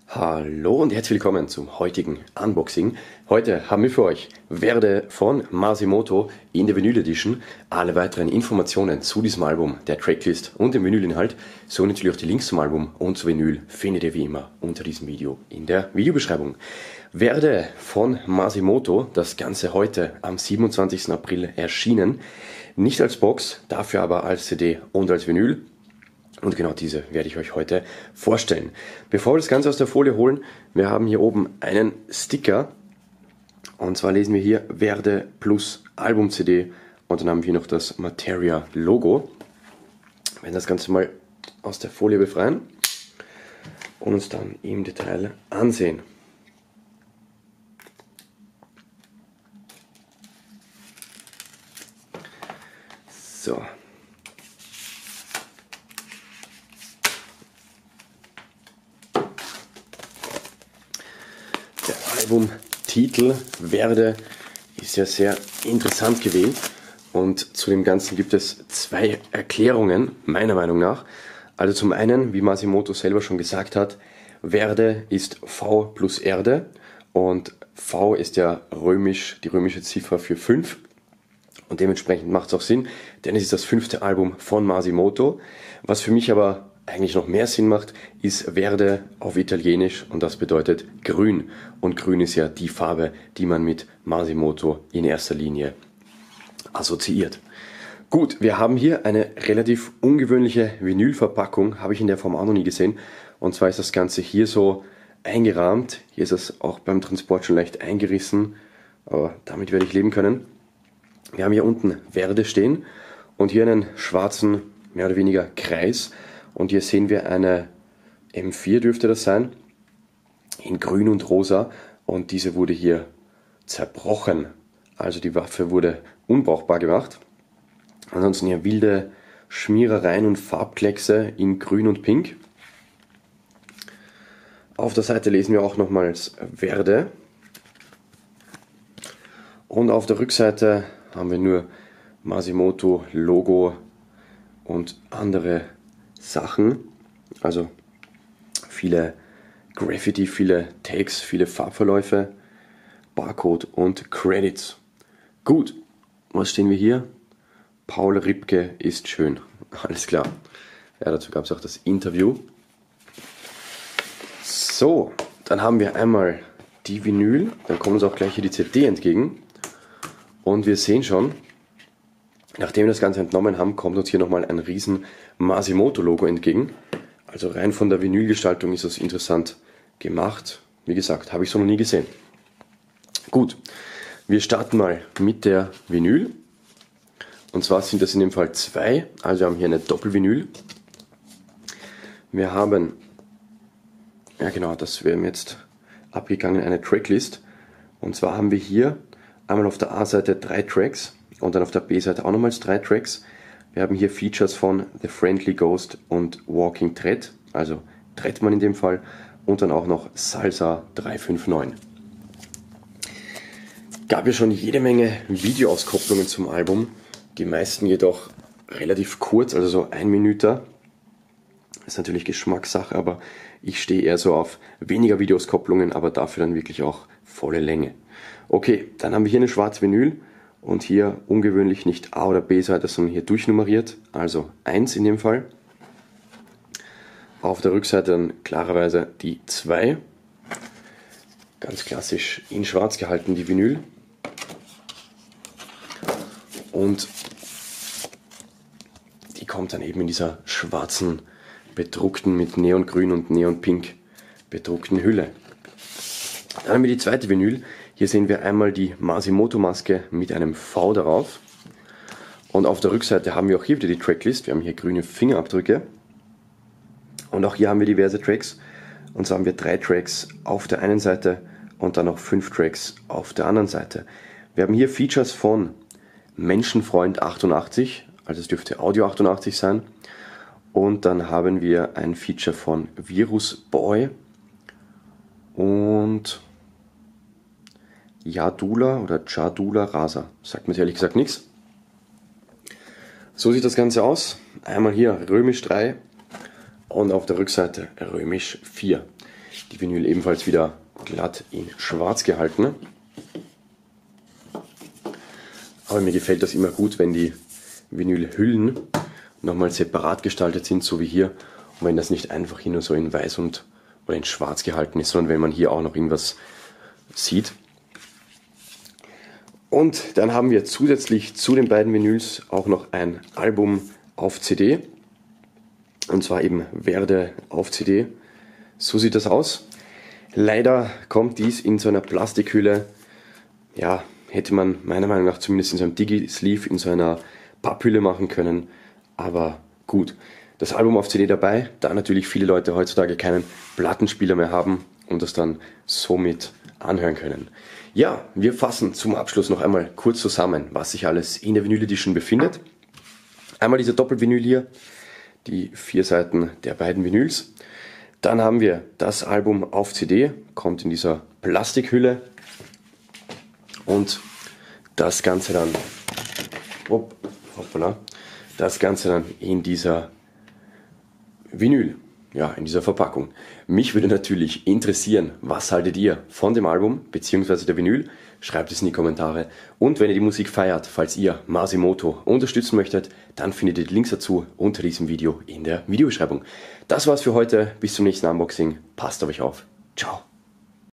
Hallo und herzlich willkommen zum heutigen Unboxing. Heute haben wir für euch Verde von Masimoto in der Vinyl Edition. Alle weiteren Informationen zu diesem Album, der Tracklist und dem Vinylinhalt, so natürlich auch die Links zum Album und zu Vinyl findet ihr wie immer unter diesem Video in der Videobeschreibung. Verde von Masimoto, das Ganze heute am 27. April erschienen. Nicht als Box, dafür aber als CD und als Vinyl. Und genau diese werde ich euch heute vorstellen. Bevor wir das Ganze aus der Folie holen, wir haben hier oben einen Sticker. Und zwar lesen wir hier Verde Plus Album CD und dann haben wir noch das Materia Logo. Wir werden das Ganze mal aus der Folie befreien und uns dann im Detail ansehen. So. Der Albumtitel Verde ist ja sehr interessant gewählt und zu dem Ganzen gibt es zwei Erklärungen, meiner Meinung nach. Also zum einen, wie Masimoto selber schon gesagt hat, Verde ist V plus Erde und V ist ja die römische Ziffer für 5 und dementsprechend macht es auch Sinn, denn es ist das 5. Album von Masimoto. Was für mich aber eigentlich noch mehr Sinn macht, ist Verde auf Italienisch und das bedeutet grün. Und grün ist ja die Farbe, die man mit Masimoto in erster Linie assoziiert. Gut, wir haben hier eine relativ ungewöhnliche Vinylverpackung, habe ich in der Form auch noch nie gesehen. Und zwar ist das Ganze hier so eingerahmt. Hier ist es auch beim Transport schon leicht eingerissen, aber damit werde ich leben können. Wir haben hier unten Verde stehen und hier einen schwarzen, mehr oder weniger Kreis. Und hier sehen wir eine M4, dürfte das sein, in grün und rosa. Und diese wurde hier zerbrochen. Also die Waffe wurde unbrauchbar gemacht. Ansonsten hier wilde Schmierereien und Farbkleckse in grün und pink. Auf der Seite lesen wir auch nochmals Verde. Und auf der Rückseite haben wir nur Masimoto, Logo und andere Sachen, also viele Graffiti, viele Tags, viele Farbverläufe, Barcode und Credits. Gut, was stehen wir hier? Paul Ripke ist schön. Alles klar. Ja, dazu gab es auch das Interview. So, dann haben wir einmal die Vinyl, dann kommt uns auch gleich hier die CD entgegen. Und wir sehen schon, nachdem wir das Ganze entnommen haben, kommt uns hier nochmal ein riesen Masimoto-Logo entgegen. Also rein von der Vinylgestaltung ist das interessant gemacht. Wie gesagt, habe ich so noch nie gesehen. Gut, wir starten mal mit der Vinyl. Und zwar sind das in dem Fall zwei. Also wir haben hier eine Doppelvinyl. Wir haben, ja genau, das wäre mir jetzt abgegangen, eine Tracklist. Und zwar haben wir hier einmal auf der A-Seite 3 Tracks. Und dann auf der B-Seite auch nochmals 3 Tracks. Wir haben hier Features von The Friendly Ghost und Walking Thread, also Trettmann in dem Fall, und dann auch noch Salsa 359. Gab ja schon jede Menge Videoauskopplungen zum Album, die meisten jedoch relativ kurz, also so 1 Minute. Ist natürlich Geschmackssache, aber ich stehe eher so auf weniger Videoauskopplungen, aber dafür dann wirklich auch volle Länge. Okay, dann haben wir hier eine schwarze Vinyl. Und hier ungewöhnlich nicht A- oder B-Seite, sondern hier durchnummeriert, also 1 in dem Fall. Auf der Rückseite dann klarerweise die 2. Ganz klassisch in schwarz gehalten die Vinyl. Und die kommt dann eben in dieser schwarzen, bedruckten, mit Neongrün und Neonpink bedruckten Hülle. Dann haben wir die zweite Vinyl. Hier sehen wir einmal die Masimoto-Maske mit einem V darauf. Und auf der Rückseite haben wir auch hier wieder die Tracklist. Wir haben hier grüne Fingerabdrücke. Und auch hier haben wir diverse Tracks. Und so haben wir 3 Tracks auf der einen Seite und dann noch 5 Tracks auf der anderen Seite. Wir haben hier Features von Menschenfreund 88, also es dürfte Audio 88 sein. Und dann haben wir ein Feature von Virus Boy und Jadula oder Jadula Rasa. Sagt mir ehrlich gesagt nichts. So sieht das Ganze aus. Einmal hier römisch 3 und auf der Rückseite römisch 4. Die Vinyl ebenfalls wieder glatt in schwarz gehalten. Aber mir gefällt das immer gut, wenn die Vinylhüllen nochmal separat gestaltet sind, so wie hier. Und wenn das nicht einfach hier nur so in weiß oder in schwarz gehalten ist, sondern wenn man hier auch noch irgendwas sieht. Und dann haben wir zusätzlich zu den beiden Vinyls auch noch ein Album auf CD. Und zwar eben Werde auf CD. So sieht das aus. Leider kommt dies in so einer Plastikhülle. Ja, hätte man meiner Meinung nach zumindest in so einem Digi-Sleeve, in so einer Papphülle machen können. Aber gut. Das Album auf CD dabei, da natürlich viele Leute heutzutage keinen Plattenspieler mehr haben und das dann somit anhören können. Ja, wir fassen zum Abschluss noch einmal kurz zusammen, was sich alles in der Vinyl Edition befindet. Einmal dieser Doppelvinyl hier, die 4 Seiten der beiden Vinyls. Dann haben wir das Album auf CD, kommt in dieser Plastikhülle und das Ganze dann, in dieser Vinyl, ja, in dieser Verpackung. Mich würde natürlich interessieren, was haltet ihr von dem Album bzw. der Vinyl? Schreibt es in die Kommentare. Und wenn ihr die Musik feiert, falls ihr Masimoto unterstützen möchtet, dann findet ihr die Links dazu unter diesem Video in der Videobeschreibung. Das war's für heute. Bis zum nächsten Unboxing. Passt auf euch auf. Ciao.